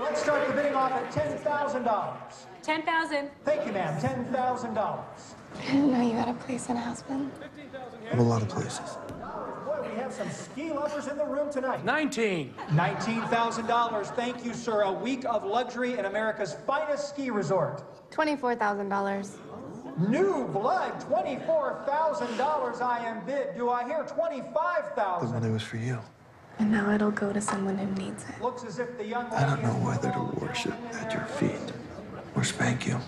Let's start the bidding off at $10,000. 10,000. Thank you, ma'am. $10,000. I didn't know you had a place in Aspen. I have a lot of places. Boy, we have some ski lovers in the room tonight. 19. $19,000. Thank you, sir. A week of luxury in America's finest ski resort. $24,000. New blood, $24,000 I am bid. Do I hear The 25,000? money was for you. And now it'll go to someone who needs it. Looks as if the young I don't lady know whether to worship at your feet or spank you.